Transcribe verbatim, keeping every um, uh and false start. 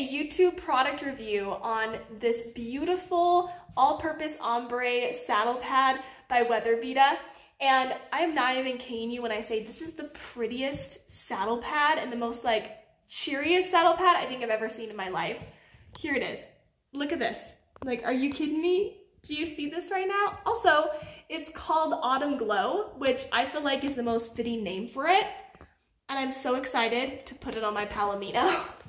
a YouTube product review on this beautiful all-purpose ombre saddle pad by Weathervita. And I'm not even kidding you when I say this is the prettiest saddle pad and the most like cheeriest saddle pad I think I've ever seen in my life. Here it is. Look at this. Like, are you kidding me? Do you see this right now? Also, it's called Autumn Glow, which I feel like is the most fitting name for it. And I'm so excited to put it on my Palomino.